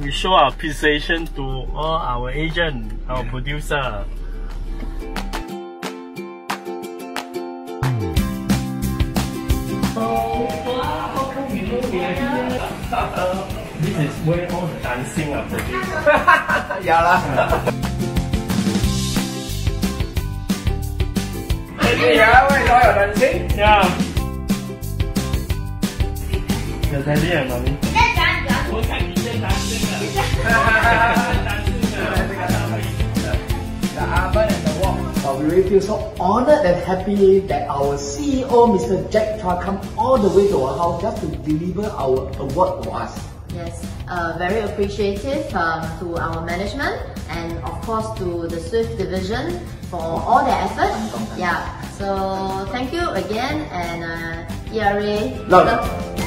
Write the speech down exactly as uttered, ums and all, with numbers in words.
we show our appreciation to all our agent, our producer. This is where all the dancing are produced. Yeah lah. Yeah, where is all your dancing? Yeah. The daddy and mommy. The oven and the wok. Uh, we really feel so honored and happy that our C E O, Mister Jack Chue, come all the way to our house just to deliver our award to us. Yes, uh, very appreciative um, to our management and of course to the Swift division for all their effort. Yeah, so thank you again and uh, E R A. Love.